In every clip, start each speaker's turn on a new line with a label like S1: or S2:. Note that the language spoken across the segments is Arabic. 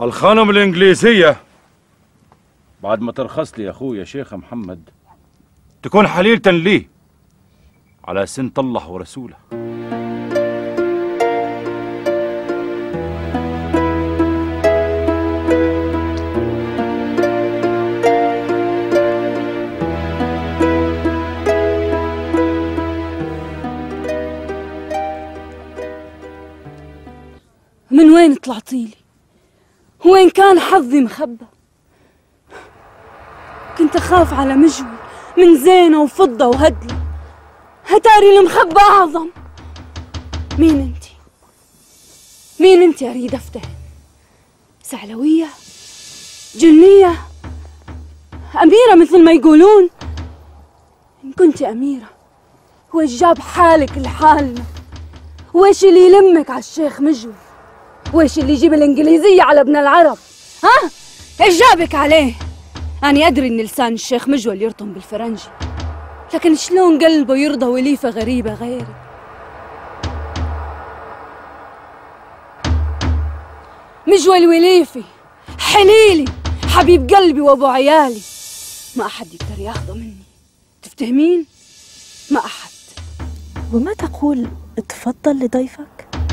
S1: الخانم الإنجليزية بعد ما ترخص لي يا أخويا شيخ محمد تكون حليلة لي على سنة الله ورسوله.
S2: من وين طلعتيلي؟ وين كان حظي مخبى؟ كنت أخاف على مجول من زينة وفضة وهدلة، هتاري المخبى أعظم. مين انتي؟ مين انتي أريد أفتهم؟ سعلوية؟ جنية؟ أميرة مثل ما يقولون؟ إن كنت أميرة وإيش جاب حالك لحالنا؟ وإيش اللي يلمك على الشيخ مجول؟ وإيش اللي يجيب الإنجليزية على ابن العرب؟ ها؟ إيش جابك عليه؟ أنا أدري إن لسان الشيخ مجول يرطم بالفرنجي، لكن شلون قلبه يرضى وليفة غريبة غيري؟ مجول وليفي، حليلي، حبيب قلبي وأبو عيالي، ما أحد يقدر ياخذه مني، تفتهمين؟ ما أحد.
S3: وما تقول تفضل لضيفك؟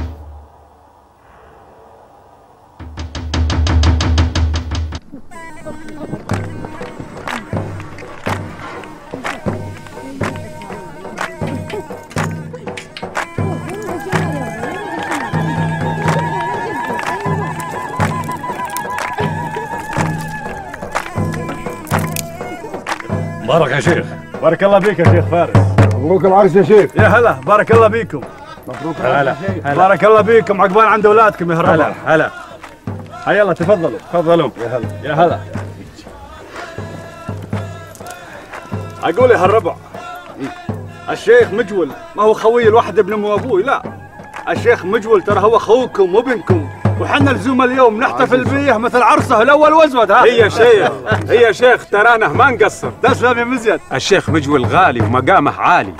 S4: بارك يا شيخ.
S5: بارك الله بيك يا شيخ فارس.
S6: مبروك العرس يا شيخ.
S5: يا هلا، بارك الله بيكم.
S6: مبروك
S5: العرس يا شيخ. بارك الله بيكم، عقبال عند اولادكم يا هلا. هلا هلا. حيا الله، تفضلوا تفضلوا. يا هلا يا هلا. اقول يا هالربع، الشيخ مجول ما هو خوي الواحد ابن ام ابوي، لا، الشيخ مجول ترى هو اخوكم وابنكم، وحنا لزوم اليوم نحتفل بيه مثل عرسه الاول وازود. ها
S4: هي شيخ، هي شيخ، ترانا ما نقصر.
S5: تسلم يا مزيد.
S4: الشيخ مجول غالي ومقامه عالي،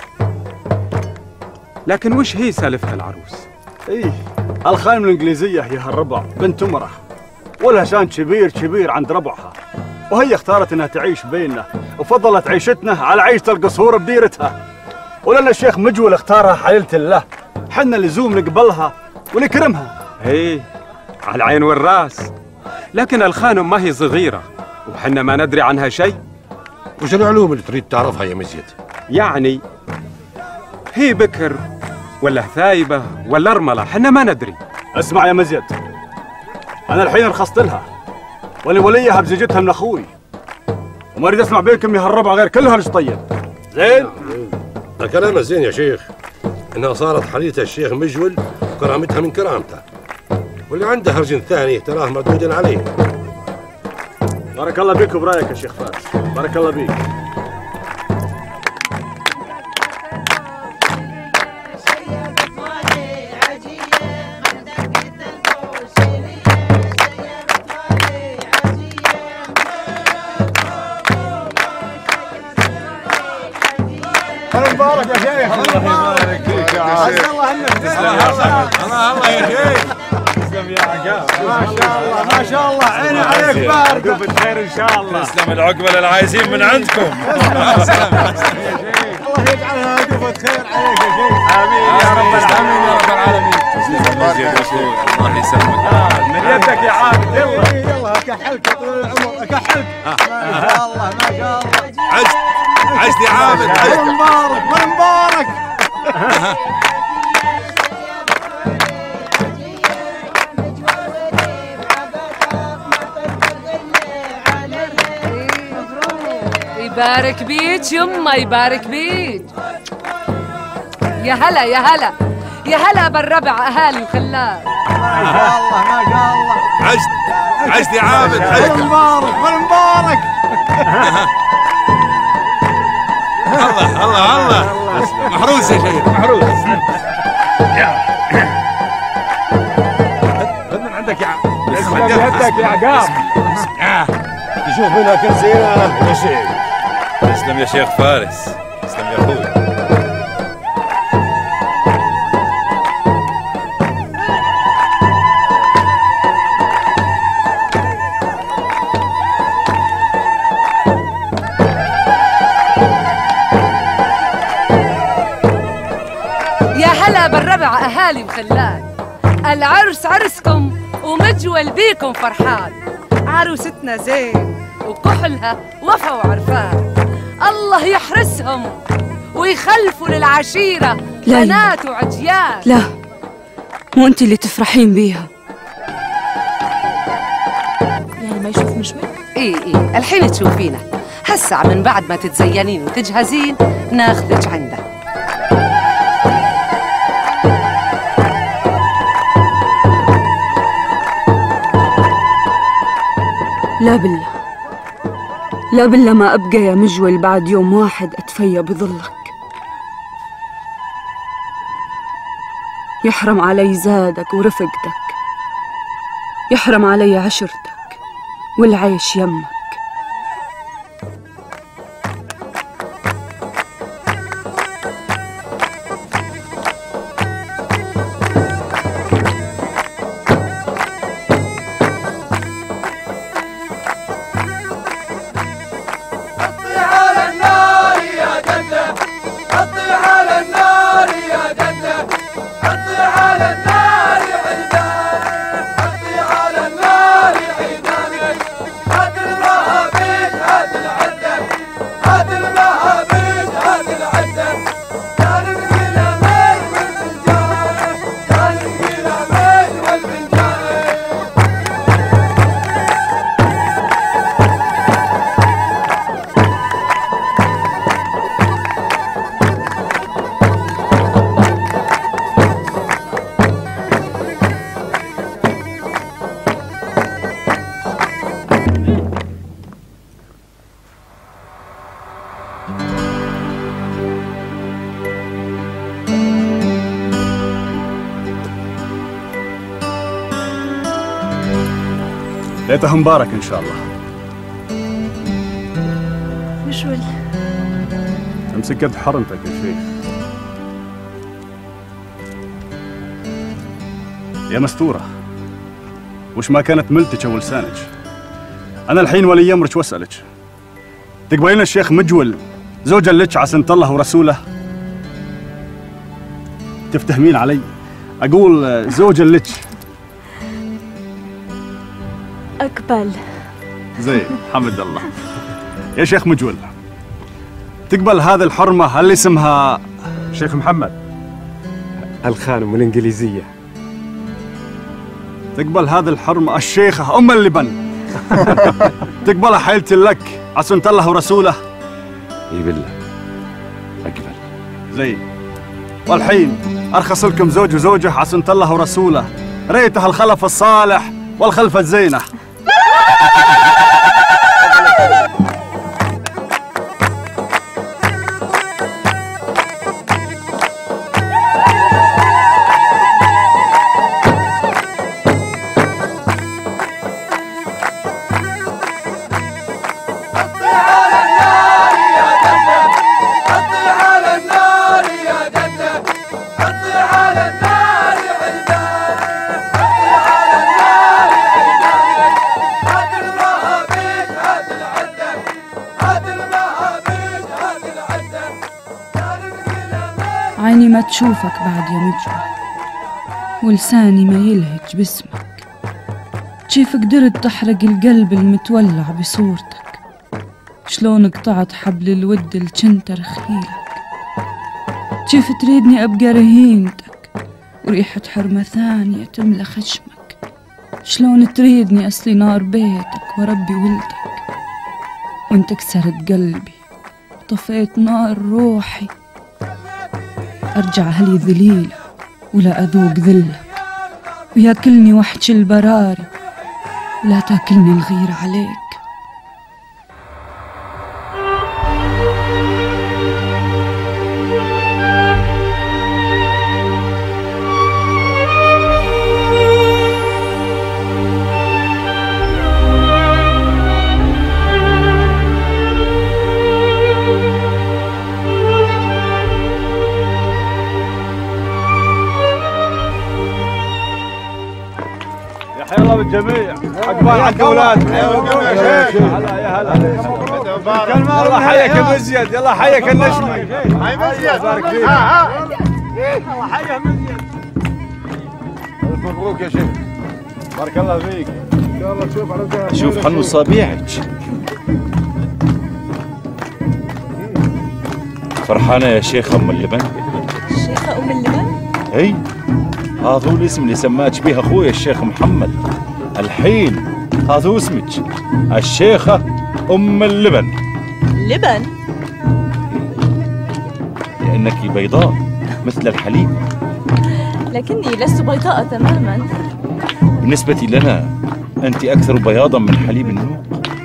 S4: لكن وش هي سالفة العروس؟
S5: ايه، الخانم الانجليزيه هي هالربع بنت امره، ولها شان كبير عند ربعها، وهي اختارت انها تعيش بيننا وفضلت عيشتنا على عيشه القصور بديرتها، ولان الشيخ مجول اختارها حليلة الله، حنا لزوم نقبلها ونكرمها.
S4: ايه، على العين والراس، لكن الخانم ما هي صغيرة وحنا ما ندري عنها شيء.
S6: وش العلوم اللي تريد تعرفها يا مزيد؟
S4: يعني هي بكر ولا ثايبة ولا ارملة، حنا ما ندري.
S5: اسمع يا مزيد، انا الحين رخصت لها وليها بزوجتها من اخوي، وما اريد اسمع بينكم يا هالربع غير كلها طيب. زين؟
S6: كلامه زين يا شيخ، انها صارت حليلة الشيخ مجول وكرامتها من كرامته، واللي عنده هرجن ثاني تراه مردود عليه.
S5: بارك الله بيك وبرايك يا شيخ فارس، بارك الله بيك.
S6: مبارك يا شيخ. الله يبارك فيك يا شيخ.
S5: الله انك
S6: تسلم يا حسن. الله يا شيخ.
S5: تسلم يا عقاب. ما شاء الله ما شاء الله، عيني عليك بارك. عقبة خير ان شاء الله.
S1: تسلم العقبة للعايزين من عندكم.
S5: الله يجعلها عقبة خير عليك يا شيخ. امين يا رب العالمين يا رب العالمين.
S1: تسلم يا رسول الله يسلمك.
S5: من يدك يا عابد. يلا يلا اكحلك طول العمر، اكحلك. ما شاء الله ما شاء الله.
S6: عشت يا عابد.
S5: من مبارك من مبارك.
S2: يبارك بيك يما، يبارك بيك. يا هلا يا هلا يا هلا بالربع اهالي وخلال.
S5: ما شاء الله ما شاء الله.
S6: عشت يا عابد.
S5: من مبارك من مبارك.
S6: الله محروس يا شيخ، محروس.
S5: خذ من عندك يا عقاب. اسمع يدك يا عقاب.
S6: تشوف منها كل زينة يا شيخ.
S1: تسلم يا شيخ فارس، تسلم يا اخوي.
S7: الخلان، العرس عرسكم ومجول بيكم فرحان. عروستنا زين وكحلها وفا وعرفان، الله يحرسهم ويخلفوا للعشيرة بنات وعجيان.
S2: لا، مو انت اللي تفرحين بيها.
S3: يعني ما يشوف مجول؟
S7: ايه الحين تشوفينا، هسع من بعد ما تتزينين وتجهزين ناخذك عنده.
S2: لا بالله، لا بالله ما أبقى يا مجول بعد يوم واحد أتفيا بظلك. يحرم علي زادك ورفقتك، يحرم علي عشرتك والعيش يمك.
S5: ليتها مبارك إن شاء الله.
S3: مجول
S5: امسك قد حرمتك يا شيخ. يا مستورة، وش ما كانت ملتك ولسانك. أنا الحين ولي أمرك وأسألك، تقبلين الشيخ مجول زوجا لك عسى الله ورسوله؟ تفتهمين علي؟ أقول زوجا لك.
S3: أقبل.
S5: زين، حمد الله. يا شيخ مجول، تقبل هذه الحرمة اللي اسمها
S4: شيخ محمد الخانم الإنجليزية؟
S5: تقبل هذه الحرمة الشيخة أم اللبن؟ تقبلها حيلتي لك عسى الله ورسوله؟
S1: اي بالله اقبل.
S5: زين، والحين أرخص لكم زوج وزوجة عسى الله ورسوله، ريته الخلف الصالح والخلفة الزينة.
S2: عيني ما تشوفك بعد يا مجول، ولساني ما يلهج باسمك. كيف قدرت تحرق القلب المتولع بصورتك؟ شلون قطعت حبل الود اللي كنت رخيلك؟ كيف تريدني أبقى رهينتك وريحة حرمة ثانية تملى خشمك؟ شلون تريدني أصلي نار بيتك وربي ولدك وانت كسرت قلبي وطفيت نار روحي؟ أرجع أهلي ذليلة ولا أذوق ذلك، وياكلني وحش البراري ولا تاكلني الغيرة عليك.
S5: حيا الله بالجميع، عقبال حق اولادك. يا هلا يا هلا، يلا حياك مزيد، يلا حياك النشمي. هاي مزيد، بارك فيك. الله حيا مزيد. ألف مبروك يا شيخ. بارك الله فيك. إن شاء الله تشوف على
S1: شوف حنو صابيعك. فرحانة يا شيخة أم اللبن؟
S3: شيخة أم اللبن؟
S1: اي، هذا هو الاسم اللي سماك به أخوي الشيخ محمد. الحين هذا هو اسمك، الشيخة أم اللبن.
S3: لبن؟
S1: لأنك بيضاء مثل الحليب.
S3: لكني لست بيضاء تماما.
S1: بالنسبة لنا أنت أكثر بياضا من حليب النوق.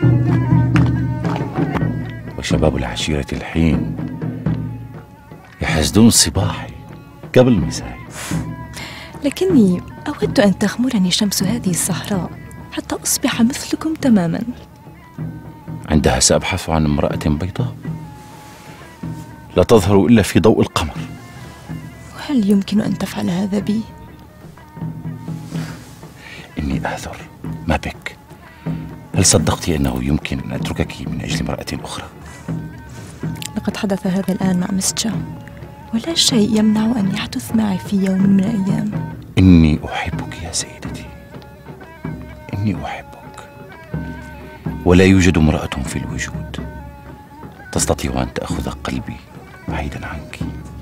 S1: وشباب العشيرة الحين يحسدون صباحي قبل مساء.
S3: لكني أود أن تغمرني شمس هذه الصحراء حتى أصبح مثلكم تماما.
S1: عندها سأبحث عن امرأة بيضاء لا تظهر إلا في ضوء القمر.
S3: وهل يمكن أن تفعل هذا بي؟
S1: إني أعذر، ما بك؟ هل صدقت أنه يمكن أن أتركك من أجل امرأة أخرى؟
S3: لقد حدث هذا الآن مع مسجا، ولا شيء يمنع أن يحدث معي في يوم من الأيام.
S1: إني أحبك يا سيدتي، إني أحبك، ولا يوجد امرأة في الوجود تستطيع أن تأخذ قلبي بعيدا عنك.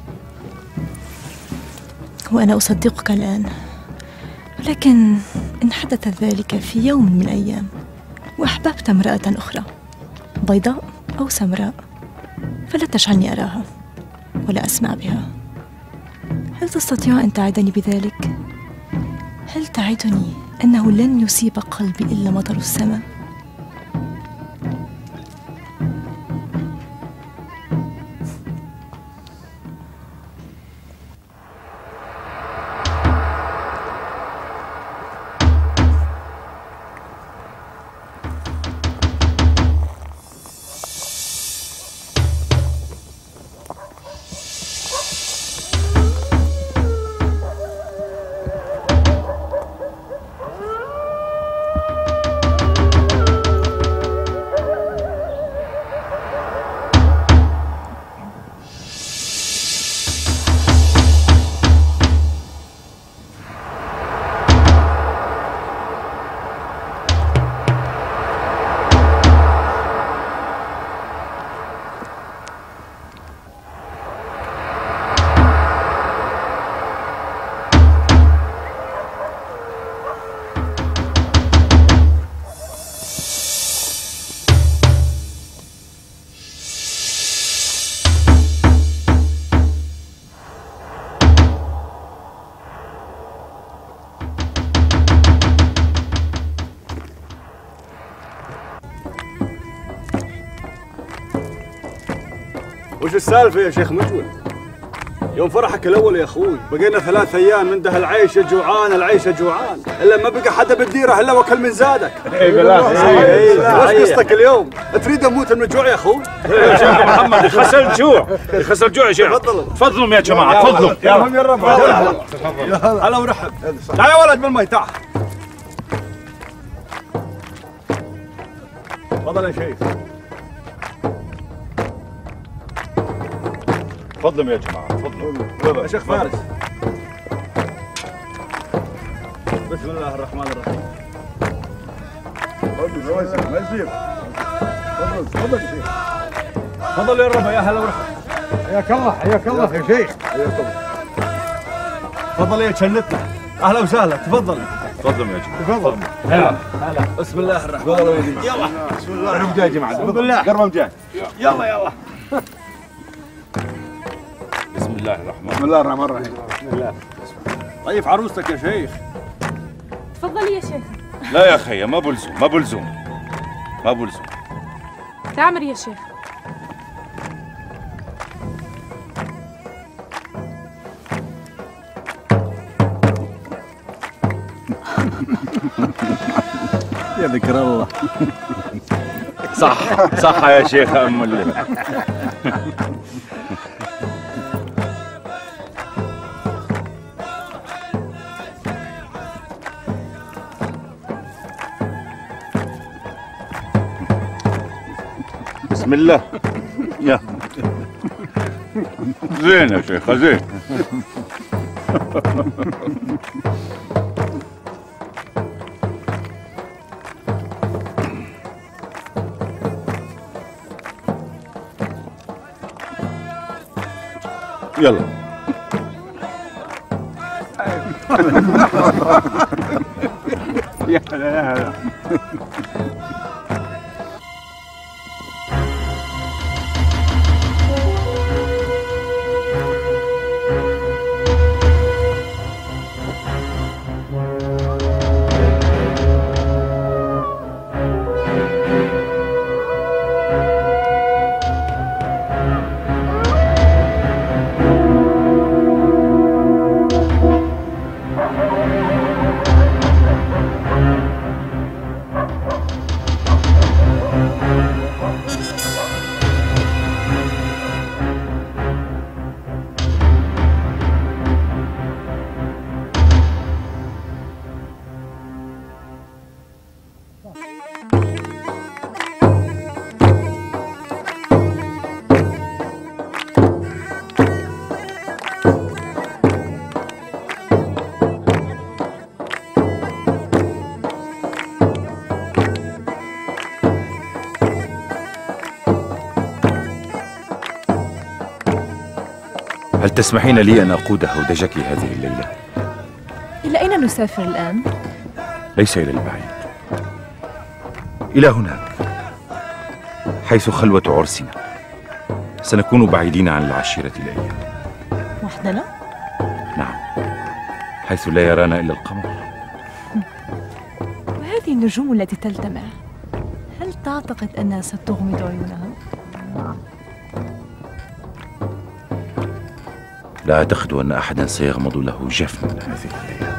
S3: وأنا أصدقك الآن، ولكن إن حدث ذلك في يوم من الأيام وأحببت امرأة أخرى بيضاء أو سمراء، فلا تجعلني أراها ولا أسمع بها. هل تستطيع أن تعدني بذلك؟ هل تعدني أنه لن يصيب قلبي إلا مطر السماء؟
S5: وش السالفة يا شيخ مجول؟ يوم فرحك الأول يا أخوي بقينا 3 أيام من ده العيشة جوعان العيشة جوعان، إلا ما بقى حدا بالديرة إلا وكل من زادك.
S1: إي بالله.
S5: وش قصتك اليوم؟ تريد أموت من الجوع يا أخوي؟
S1: يا شيخ محمد يخسر الجوع، يخسر الجوع يا شيخ. تفضلوا يا جماعة، تفضلوا.
S5: يا رب. هلا ورحب. تعال يا ولد بالمي تعال. تفضل يا شيخ.
S1: تفضلوا يا جماعة، تفضلوا.
S5: يا شيخ فارس. بسم الله الرحمن الرحيم. تفضل ما يصير. تفضل يا شيخ. تفضل يا ربا، يا هلا ورحمة.
S8: حياك الله حياك الله يا شيخ.
S5: حياك الله. تفضل يا جنتنا. اهلا وسهلا، تفضل.
S1: تفضلوا يا جماعة.
S8: تفضل.
S5: هلا. بسم الله الرحمن الرحيم.
S8: يلا. بسم الله. قرب جاي يا جماعة. بسم الله.
S5: قرب جاي.
S8: يلا.
S1: بسم الله الرحمن
S8: بسم الله الرحمن الرحيم.
S5: بسم الله. طيب عروستك يا شيخ.
S2: تفضلي يا شيخ.
S1: لا يا خي، ما بلزوم ما بلزوم ما بلزوم.
S2: تعمر يا شيخ.
S5: يا ذكر الله.
S1: صح يا شيخ أم اللبن. بسم الله. يا زين يا شيخ زين. يلا.
S8: يا هلا يا هلا.
S1: هل تسمحين لي أن أقود هودجك هذه الليلة؟
S3: إلى أين نسافر الآن؟
S1: ليس إلى البعيد، إلى هناك حيث خلوة عرسنا. سنكون بعيدين عن العشيرة الأيام.
S3: وحدنا؟
S1: نعم، حيث لا يرانا إلا القمر.
S3: وهذه النجوم التي تلتمع، هل تعتقد أنها ستغمض عيونها؟
S1: لا أعتقد أن أحدا سيغمض له جفن هذه الليلة.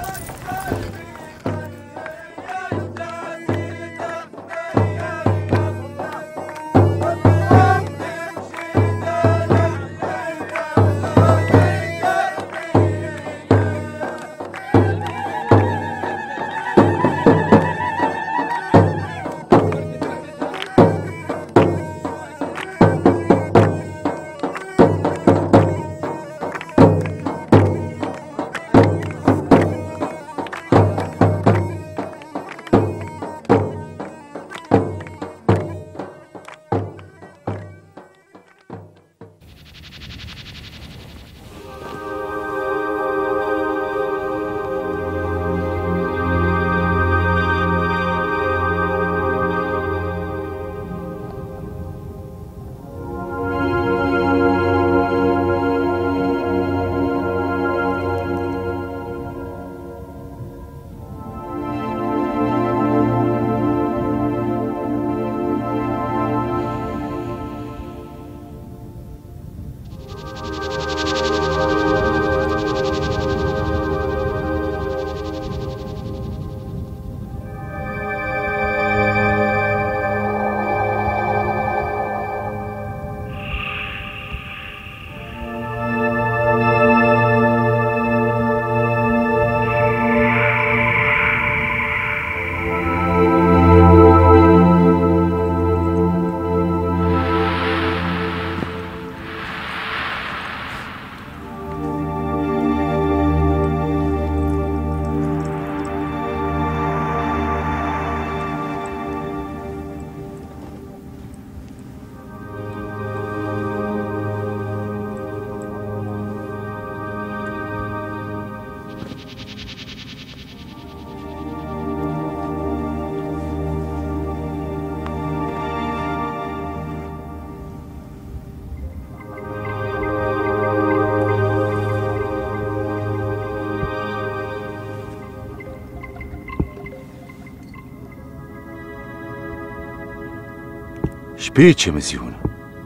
S1: شبيك يا مزيونة؟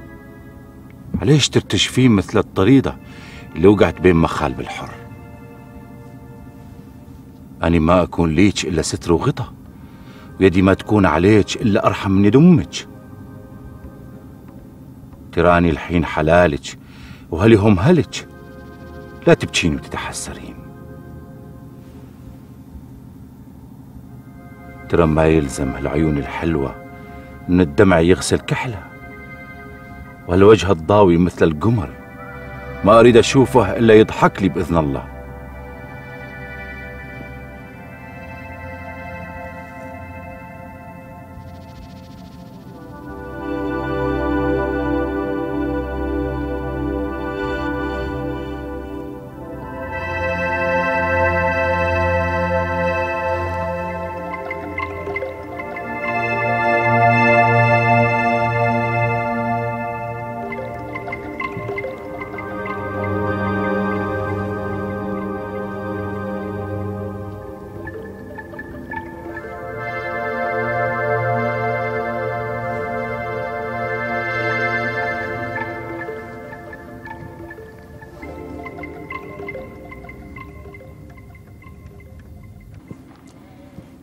S1: علاش ترتجفين مثل الطريدة اللي وقعت بين مخالب الحر؟ أنا ما أكون ليك إلا ستر وغطا، ويدي ما تكون عليك إلا أرحم من يد أمك. تراني الحين حلالك وهلي هم هلك، لا تبكين وتتحسرين. ترى ما يلزم هالعيون الحلوة إن الدمع يغسل كحلة، وهالوجه الضاوي مثل القمر ما أريد أشوفه إلا يضحك لي بإذن الله.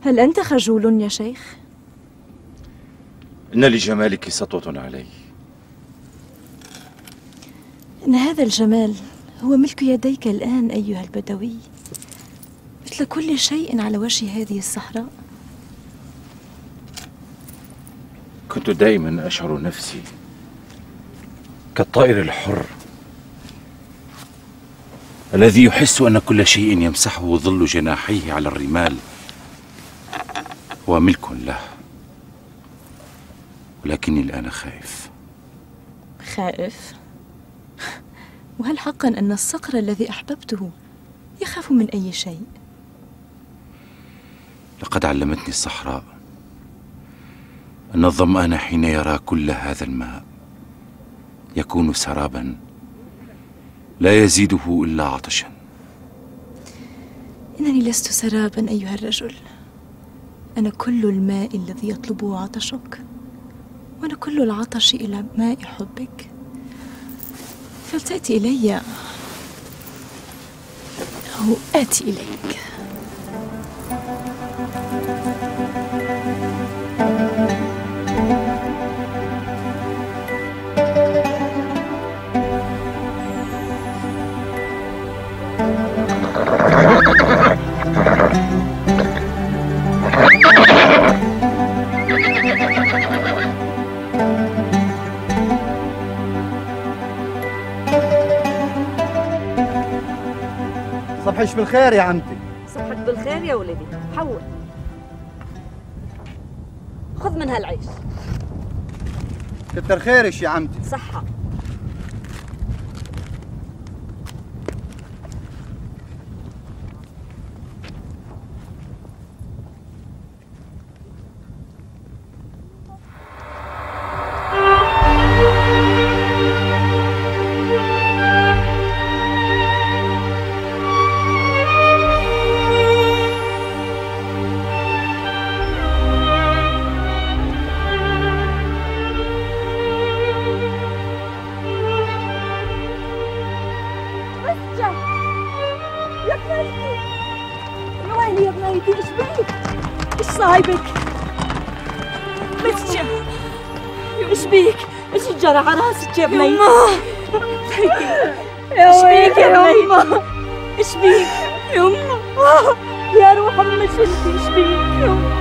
S3: هل أنت خجول يا شيخ؟
S1: إن لجمالك سطوة علي.
S3: إن هذا الجمال هو ملك يديك الآن أيها البدوي، مثل كل شيء على وجه هذه الصحراء.
S1: كنت دائما أشعر نفسي كالطائر الحر الذي يحس أن كل شيء يمسحه ظل جناحيه على الرمال هو ملك له، ولكني الآن خائف.
S3: خائف؟ وهل حقا أن الصقر الذي أحببته يخاف من أي شيء؟
S1: لقد علمتني الصحراء أن الظمآن حين يرى كل هذا الماء يكون سرابا لا يزيده إلا عطشا.
S3: إنني لست سرابا أيها الرجل، أنا كل الماء الذي يطلبه عطشك، وأنا كل العطش إلى ماء حبك. فلتأتي إلي أو آتي إليك.
S9: صبحش بالخير يا عمتي.
S2: صبحك بالخير يا ولدي. حول، خذ من هالعيش.
S9: كتر خيرش يا عمتي.
S2: صحة.
S3: جرى على راسك يا بني.
S2: ايش بيك
S3: يا
S2: يما؟ ايش بيك يما؟ يا روح امي شلتي، ايش بيك يما؟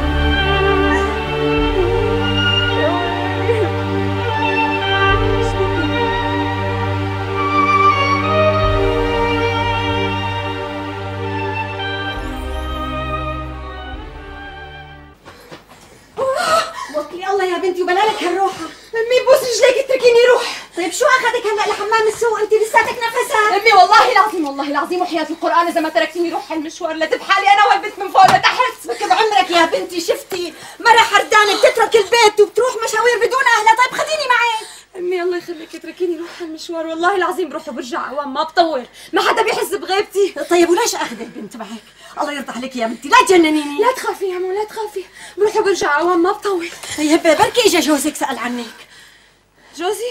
S10: وكلي الله يا بنتي وبلالك هالروحه. امي بوس رجليك اتركيني روح. طيب شو اخذك هلا لحمام السوق؟ انت لساتك نفسها. امي والله العظيم والله العظيم وحياة القرآن اذا ما تركتيني روح هالمشوار لتبحالي انا والبنت من فوق لتحت. بك بعمرك يا بنتي شفتي مرة حردانة بتترك البيت وبتروح مشاوير بدون اهلها. طيب خديني معك. امي الله يخليك اتركيني روح هالمشوار والله العظيم بروح وبرجع عوام ما بطول، ما حدا بيحس بغيبتي. طيب وليش اخذ البنت معك؟ الله يرضى عليك يا بنتي لا تجننيني. لا تخافي يا مو لا تخافي، بروح وبرجع عوام ما بطول. طيب بركي اجا جوزك سأل عنك. جوزي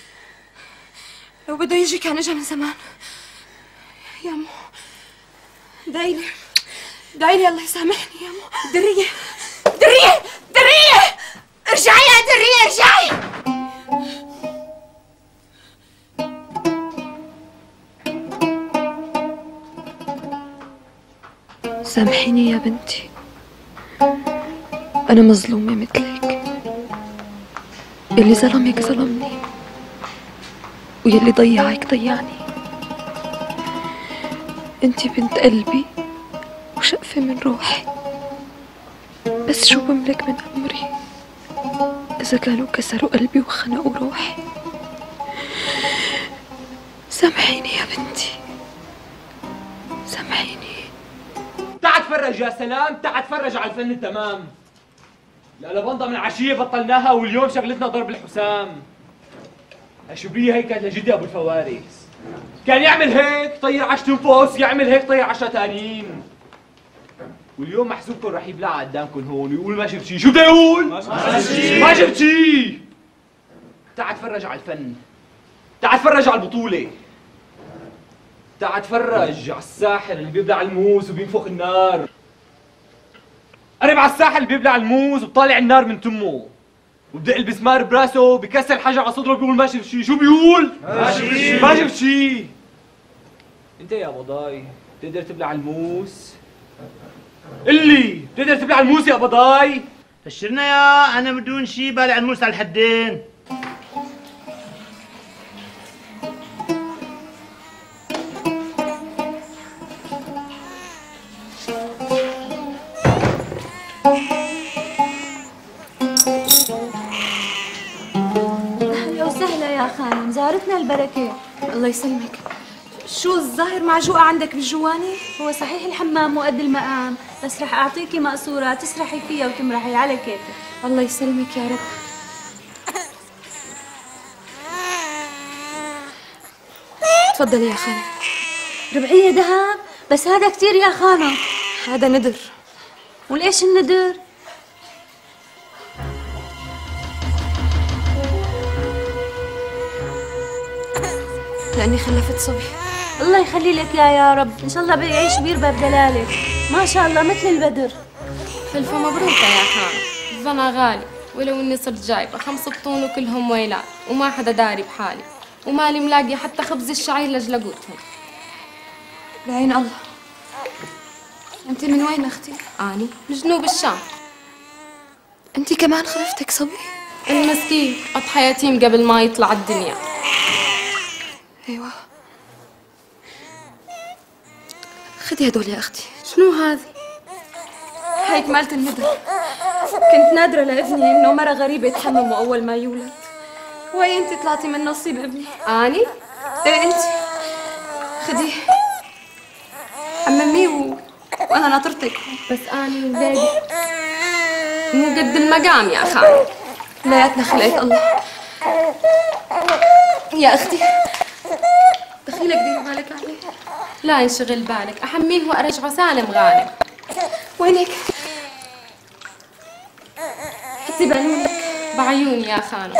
S10: لو بده يجي كان اجا من زمان. يا مو دايلي دايلي الله يسامحني يا مو. درية درية درية ارجعي يا درية ارجعي.
S11: سامحيني يا بنتي، أنا مظلومة مثلك. يلي ظلمك ظلمني ويلي ضيعك ضيعني. انتي بنت قلبي وشقفة من روحي، بس شو بملك من عمري إذا كانوا كسروا قلبي وخنقوا روحي. سامحيني يا بنتي سامحيني.
S12: تعال تفرج يا سلام، تعال تفرج على الفن التمام. لا لبنضة من عشية بطلناها واليوم شغلتنا ضرب الحسام. هالشبرية هيك كانت لجدي ابو الفوارس، كان يعمل هيك طير 10 تنفس، يعمل هيك طير 10 تانيين. واليوم محسوبكم رح يبلع قدامكم هون ويقول ما شفت شي. شو بده يقول؟ ما شفت شي. تعال تفرج على الفن، تعال تفرج على البطولة، تعال تفرج على الساحر اللي بيبلع الموس وبينفخ النار. قرب على الساحل بيبلع الموز وبطالع النار من تمه، وبدق البسمار براسه بكسر الحجر على صدره بيقول ماشي بشي. شو بيقول؟ ماشي بشي. انت يا بضاي بتقدر تبلع الموس؟ اللي بتقدر تبلع الموس يا بضاي؟
S13: فشرنا يا انا بدون شي بالع الموس على الحدين.
S10: اهلا وسهلا يا خانم، زارتنا البركه. الله يسلمك. شو الظاهر معجوقة عندك بالجواني؟ هو صحيح الحمام مو قد المقام، بس رح أعطيكي مقصورة تسرحي فيها وتمرحي على كيفك. الله يسلمك يا رب. تفضلي يا خانم. ربعية ذهب؟ بس هذا كتير يا خانم. هذا ندر. وليش الندر؟ لأني خلفت صبي. الله يخلي لك يا رب، إن شاء الله بيعيش بيربى بدلالك، ما شاء الله مثل البدر.
S14: ألف مبروكة يا خانم، الزنا غالي، ولو إني صرت جايبة 5 بطون وكلهم ويلات، وما حدا داري بحالي، ومالي ملاقي حتى خبز الشعير لجلقوتهم.
S10: بعين الله. أنت من وين أختي؟
S14: أني من جنوب الشام.
S10: أنت كمان خلفتك صبي؟
S14: المسكين أضحى يتيم قبل ما يطلع الدنيا.
S10: ايوه. خدي هدول يا اختي.
S14: شنو هذه؟
S10: هيك مالت الندر. كنت نادرة لابني انه مرة غريبة تحممه اول ما يولد. وهي انت طلعتي من نصيب ابني.
S14: اني؟
S10: ايه انت. خديه حمميه وانا ناطرتك.
S14: بس اني ولادي مو قد المقام يا خالي.
S10: كلياتنا خلقت الله. يا اختي دخيلك ديري بالك عليه.
S14: لا ينشغل بالك، احميه وارجعه سالم غانم.
S10: وينك؟ حطي بعيونك.
S14: بعيوني يا خانم.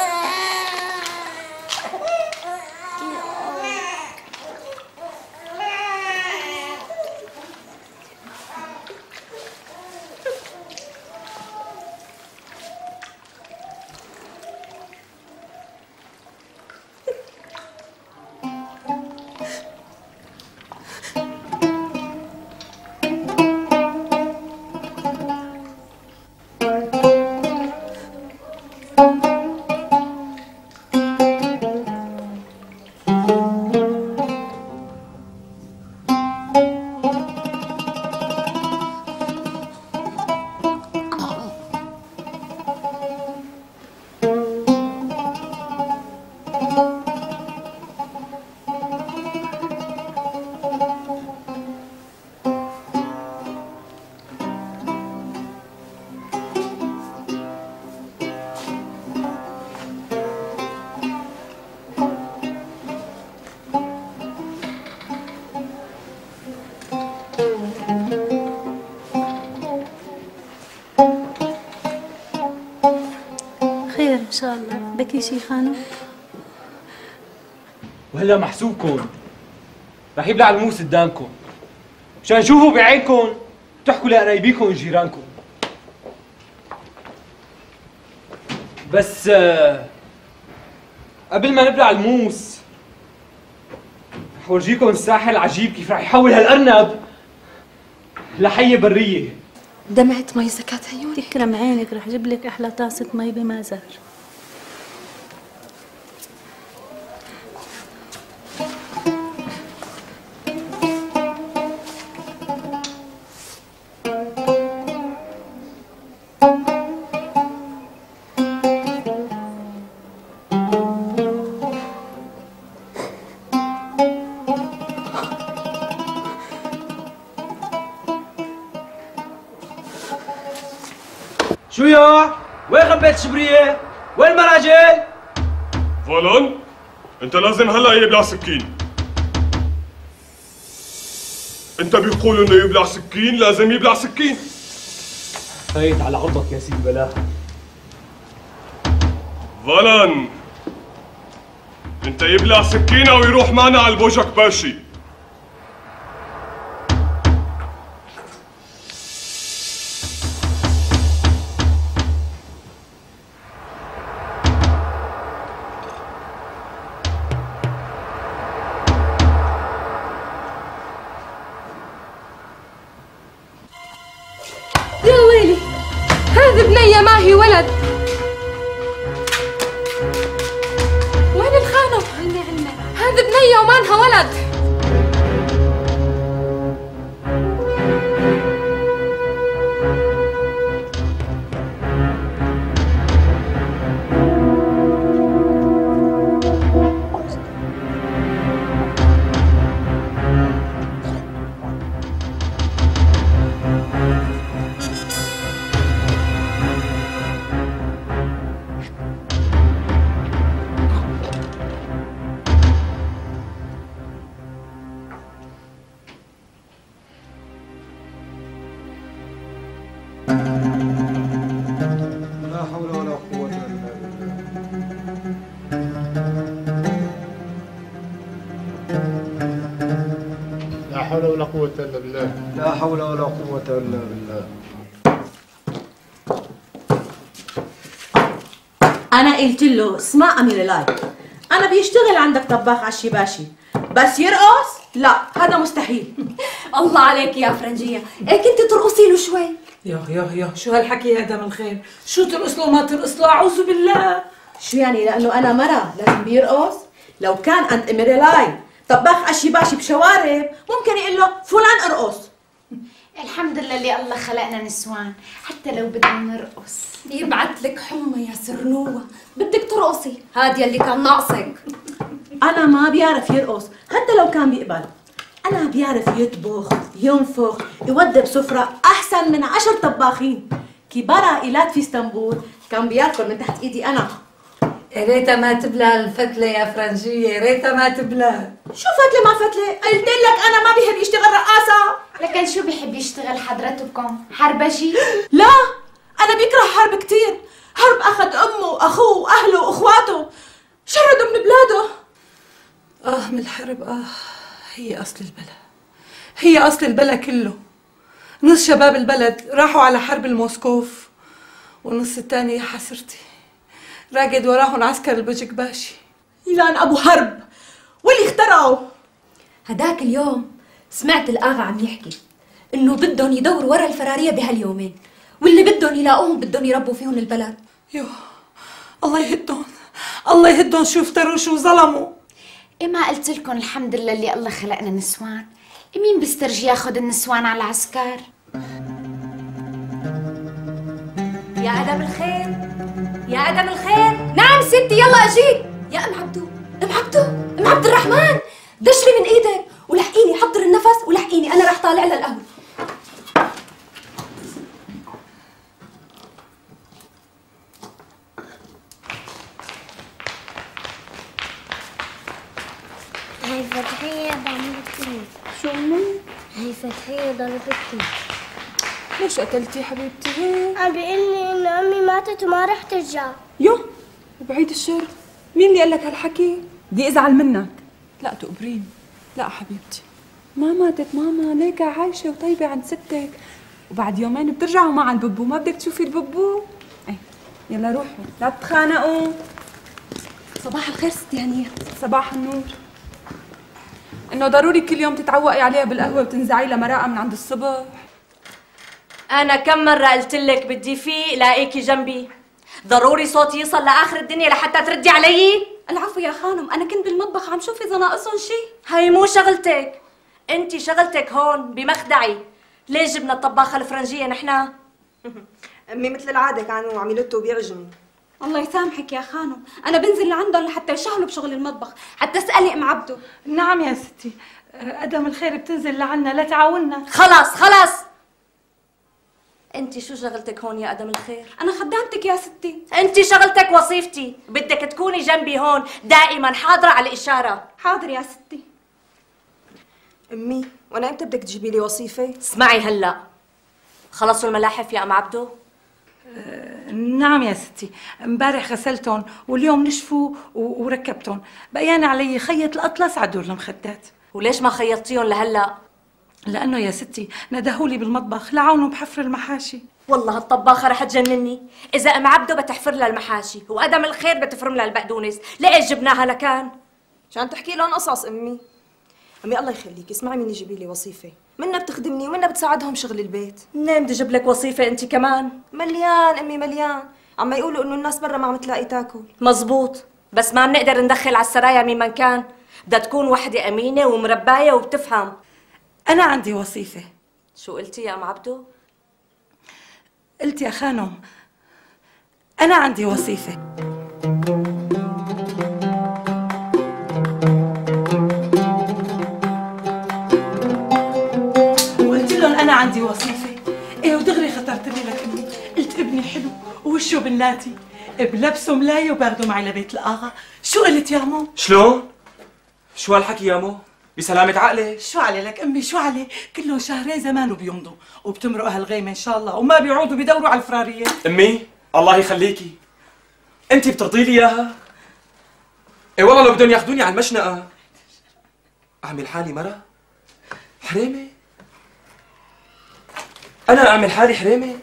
S10: إن شاء الله. بكي شي خانم؟
S12: وهلا محسوبكم رح يبلع الموس قدامكم مشان تشوفوا بعينكم تحكوا لقرايبيكم وجيرانكم. بس قبل ما نبلع الموس رح ورجيكم الساحر العجيب كيف رح يحول هالأرنب لحية برية.
S10: دمعت مي زكاة عيوني.
S3: تكرم عينك، رح جيب لك أحلى طاسة مي بمازر.
S12: شو يا؟ وين خبيت الشبرية؟ وين المراجل؟
S15: فولون انت لازم هلا يبلع سكين. انت بيقولوا انه يبلع سكين لازم يبلع سكين.
S12: فايت على عرضك يا سيدي بلاها.
S15: فولون انت يبلع سكين او يروح معنا على البوجك باشي.
S14: هي ومانها ولد.
S16: لا حول ولا قوة إلا بالله. لا حول ولا قوة إلا بالله. لا حول ولا قوة إلا بالله.
S17: أنا قلت له اسمع أمير لاي، أنا بيشتغل عندك طباخ على الشباشي، بس يرقص؟ لا، هذا مستحيل.
S10: الله عليك يا فرنجية، هيك انت ترقصي له شوي.
S18: يا شو هالحكي يا دم الخير؟ شو ترقص له ما ترقص له؟ أعوذ بالله.
S17: شو يعني لأنه أنا مرة لازم بيرقص؟ لو كان عند أمير لاي طباخ على الشباشي بشوارب ممكن يقول له فلان ارقص.
S10: الحمد لله اللي الله خلقنا نسوان، حتى لو بدنا نرقص يبعت لك حمى يا سرنوة، بدك ترقصي، هاد يلي كان ناقصك.
S17: أنا ما بيعرف يرقص حتى لو كان بيقبل، أنا بيعرف يطبخ، ينفخ، يوضب سفرة أحسن من 10 طباخين كبار عائلات في اسطنبول كان بياكل من تحت إيدي أنا.
S18: يا ريتها ما تبلى الفتلة يا فرنجية، يا ريتها ما تبلى.
S17: شو فتلة ما فتلة؟ قلت لك أنا ما بيحب يشتغل رقاصة.
S10: لكن شو بيحب يشتغل حضرتكم؟ حربجي؟
S17: لا، أنا بيكره حرب كتير، حرب أخذ أمه وأخوه وأهله وأخواته، شردوا من بلاده.
S18: من الحرب. هي أصل البلا، هي أصل البلا كله. نص شباب البلد راحوا على حرب الموسكوف، والنص الثاني يا حسرتي راقد وراهم عسكر البجكباشي.
S17: يلان أبو حرب واللي اخترعوا.
S10: هداك اليوم سمعت الآغا عم يحكي إنه بدهم يدوروا ورا الفرارية بهاليومين، واللي بدهم يلاقوهم بدهم يربوا فيهم البلد.
S18: الله يهدهم، الله يهدهم، شو افتروا شو ظلموا.
S10: ما قلت لكم الحمد لله اللي الله خلقنا نسوان. مين بيسترجي ياخذ النسوان على العسكر؟
S14: يا أدم الخير، يا أدم الخير. نعم ستي، يلا أجيك. يا أم عبدو، أم عبد الرحمن، دشري من إيدك ولحقيني، حضر النفس ولحقيني، أنا رح طالع للقهوة.
S19: هاي فتحية ضربتني.
S2: شو أمي؟
S19: هاي فتحية ضربتني.
S2: ليش قتلتي حبيبتي؟
S19: عم بيقلني إنه أمي ماتت وما رح ترجع.
S2: وبعيد الشر، مين اللي قال لك هالحكي؟ بدي أزعل منك. لا تقبرين. لا حبيبتي، ما ماتت ماما، ليك عايشة وطيبة عند ستك، وبعد يومين بترجعوا مع الببو. ما بدك تشوفي الببو؟ يلا روحوا، لا تتخانقوا.
S10: صباح الخير ستي هنية.
S2: صباح النور. إنه ضروري كل يوم تتعوقي عليها بالقهوة وتنزعي لها مراقة من عند الصبح.
S20: أنا كم مرة قلت لك بدي فيق لاقيكي جنبي، ضروري صوتي يوصل لآخر الدنيا لحتى تردي علي؟
S10: العفو يا خانم، أنا كنت بالمطبخ عم شوف إذا ناقصهم شي.
S20: هاي مو شغلتك، أنتِ شغلتك هون بمخدعي. ليش جبنا الطباخة الفرنجية نحنا؟
S21: أمي مثل العادة كانوا عملته بيعجنوا.
S10: الله يسامحك يا خانم، أنا بنزل لعندهم لحتى يشغلوا بشغل المطبخ، حتى اسألي أم عبدو.
S18: نعم يا ستي، أدم الخير بتنزل لعنا لا تعاوننا.
S20: خلاص انت شو شغلتك هون يا ادم الخير؟
S10: انا خدامتك يا ستي.
S20: انت شغلتك وظيفتي، بدك تكوني جنبي هون دائما حاضره على الاشاره.
S10: حاضر يا ستي.
S21: امي وانا امتى بدك تجيبي لي وظيفه؟
S20: اسمعي هلا، خلصوا الملاحف يا ام عبدو؟
S18: نعم يا ستي، امبارح غسلتهم واليوم نشفوا وركبتهم، بقيان علي خيط الاطلس على دور المخدات.
S20: وليش ما خيطتيهم لهلا؟
S18: لانه يا ستي ندهولي بالمطبخ لعونه بحفر المحاشي.
S20: والله هالطباخه رح تجنني، اذا ام عبدو بتحفر لها المحاشي وادم الخير بتفرم لها البقدونس، ليش جبناها لكان؟
S21: عشان تحكي لهم قصص امي. امي الله يخليكي اسمعي مني جيبي لي وظيفه، منها بتخدمني ومنها بتساعدهم شغل البيت.
S20: منين بدي اجيب لك وظيفه انت كمان؟
S21: مليان امي مليان، عم يقولوا انه الناس برا ما عم تلاقي تاكل.
S20: مزبوط، بس ما بنقدر ندخل على السرايا مين من كان، بدها تكون وحدة أمينة ومرباية وبتفهم.
S18: أنا عندي وظيفة.
S20: شو قلتي يا أم عبدو؟
S18: قلت يا خانم أنا عندي وظيفة. وقلت لهم أنا عندي وظيفة. إيه ودغري خطرت لي لك أمي، قلت ابني حلو ووشه بناتي، بلبسه ملاية وباخده معي لبيت الآغا. شو قلت يا مو؟
S12: شلون؟ شو هالحكي يا مو؟ بسلامة عقلك.
S18: شو علي لك أمي شو علي؟ كلهم شهرين زمان وبيمضوا وبتمرق هالغيمة إن شاء الله وما بيعودوا بيدوروا على الفرارية.
S12: أمي الله يخليكي، أنت بترضي لي إياها؟ إيه والله لو بدهم ياخذوني على المشنقة أعمل حالي مرة؟ حريمة؟ أنا أعمل حالي حريمة؟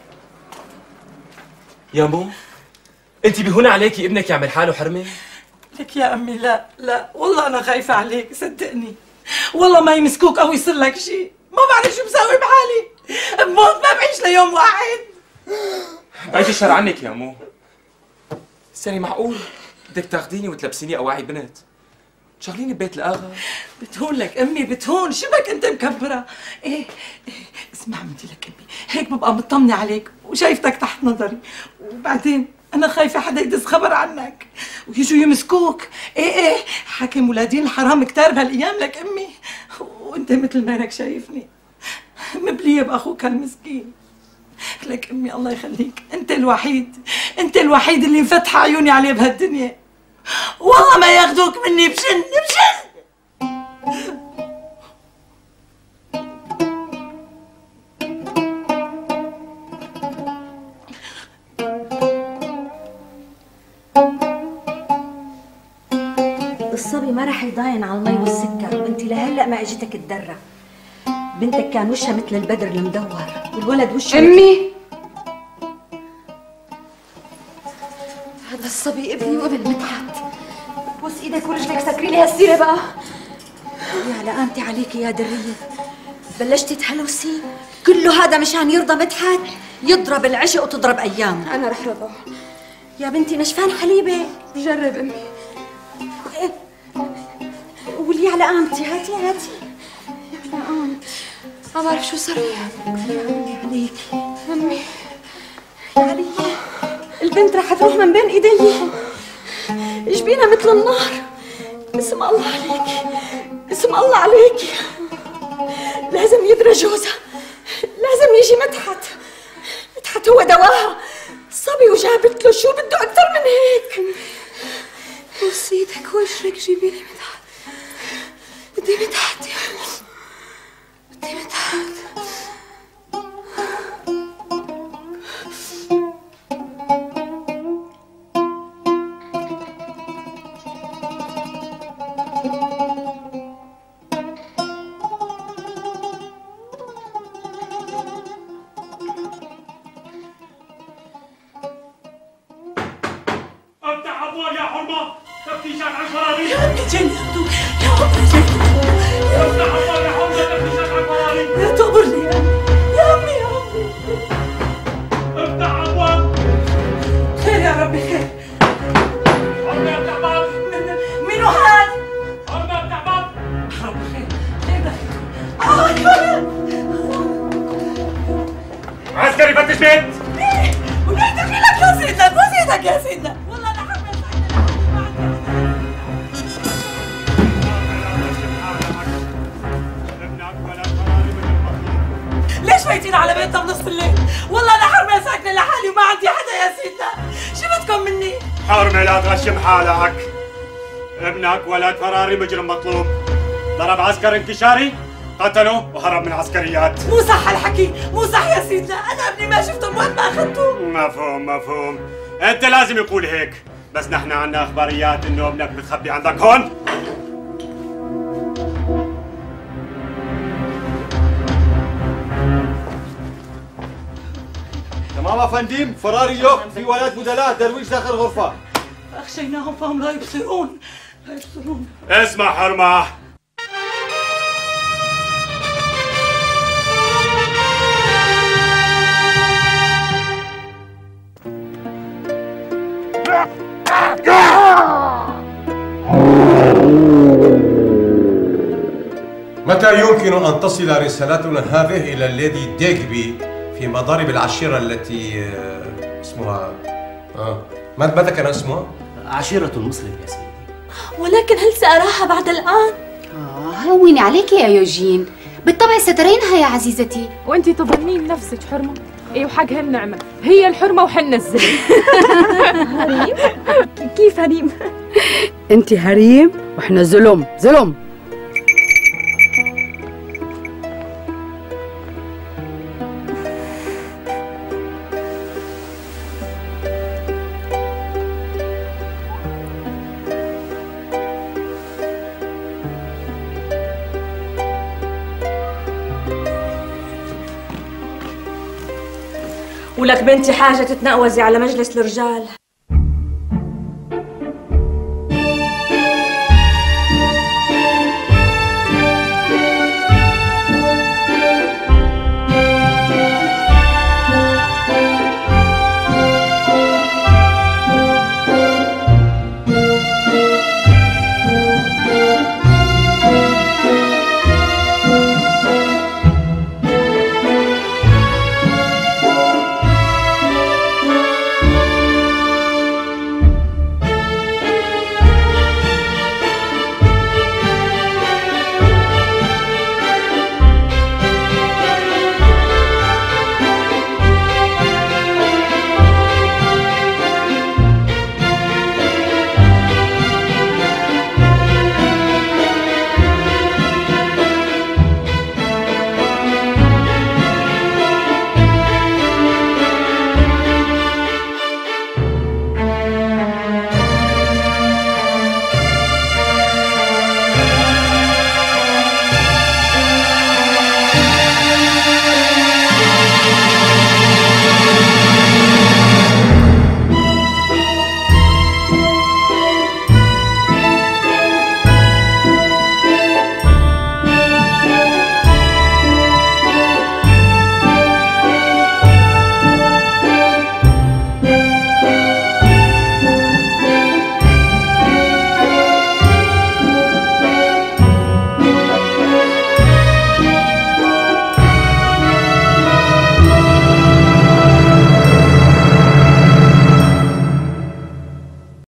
S12: يا مو أنت بيهون عليكي ابنك يعمل حاله حرمة؟
S18: لك يا أمي لا لا والله أنا خايفة عليك صدقني، والله ما يمسكوك أو يصير لك شيء، ما بعرف شو بساوي بحالي، بموت ما بعيش ليوم واحد.
S12: بعيد الشر عنك يا مو. سني معقول بدك تاخذيني وتلبسيني أواعي بنت تشغليني ببيت الآغا؟
S18: بتهون لك أمي بتهون، شبك أنت مكبرة. إيه اسمع بدي لك أمي، هيك ببقى مطمنة عليك وشايفتك تحت نظري، وبعدين أنا خايفة حدا يدز خبر عنك ويجوا يمسكوك. إيه حاكم ولادين الحرام كتار بهالأيام لك أمي، وأنت مثل ما هيك شايفني مبلية بأخوك هالمسكين. لك أمي الله يخليك، أنت الوحيد اللي مفتحة عيوني عليه بهالدنيا، والله ما ياخذوك مني بشن.
S10: الصبي ما رح يضاين على المي والسكر، وانت لهلا ما اجيتك تدرى. بنتك كان وشها مثل البدر المدور، والولد وشه
S11: امي هذا الصبي ابني وابن مدحت. بوس ايدك ورجلك سكري لي هالسيره بقى.
S10: يا لقامتي عليكي يا درية، بلشتي تهلوسي؟ كله هذا مشان يرضى مدحت؟ يضرب العشق وتضرب ايامه.
S11: انا رح رضى
S10: يا بنتي نشفان حليبه.
S11: جرب امي.
S10: قولي على قامتي، هاتي يا قامتي.
S11: ما بعرف شو صار لي.
S10: يا عليكي
S11: امي
S10: يا علي، البنت رح تروح من بين ايدي، جبينها مثل النار. اسم الله عليكي، اسم الله عليكي، لازم يدرى جوزها، لازم يجي مدحت هو دواها. صبي وجابت له، شو بده اكثر من هيك؟
S11: بوس ايدك ورجلك جيبي لي مدحت، بدي مدحت يا بدي مدحت.
S15: افتح ابواب يا حرمه، تفتيشات عن فراريق.
S18: يا أمي جاي ياخذوك، يا أمي جاي
S15: افتح ابواب يا حرمه، تفتيشات عن فراريق.
S18: لا تقبرني يا أمي.
S15: افتح ابواب.
S18: خير يا ربي خير.
S15: حرمه افتح باب.
S18: مين هاد؟
S15: حرمه افتح باب.
S18: ربي خير دخل.
S15: عسكري فتش بيت.
S18: وليه دخلك يا سيدنا؟ بوس ايدك يا سيدنا، والله انا حرمة ليش فايتين على بيتنا بنص الليل؟ والله انا حرمة ساكنة لحالي وما عندي حدا يا سيدنا، شو بدكم مني؟
S15: حرمه لا تغشم حالك، ابنك ولد فراري مجرم مطلوب، ضرب عسكر انكشاري قتله وهرب من عسكريات.
S18: مو صح الحكي، مو صح يا سيدنا، انا ابني ما شفته وين ما اخذته.
S15: مفهوم، انت لازم يقول هيك، بس نحن عنا اخباريات انه ابنك متخبي عندك هون.
S9: تمام افندم، فراري يوق في ولد بدلاء درويش داخل غرفه.
S18: اخشيناهم فهم لا يبصرون.
S15: اسمع حرمه،
S6: متى يمكن أن تصل رسالتنا هذه إلى الليدي ديغبي في مضارب العشيرة التي اسمها ماذا كان اسمها؟
S22: عشيرة المصرف يا سيدي.
S14: ولكن هل سأراها بعد الآن؟
S23: هوني عليك يا يوجين، بالطبع سترينها يا عزيزتي.
S11: وانتي تظنين نفسك حرمة؟ ايه وحق هالنعمة، هي الحرمة وحنا الزلم.
S14: هريم؟ كيف هريم؟
S23: انت هريم وحنا زلم.
S20: ولك بنتي حاجة تتنقوزي على مجلس الرجال.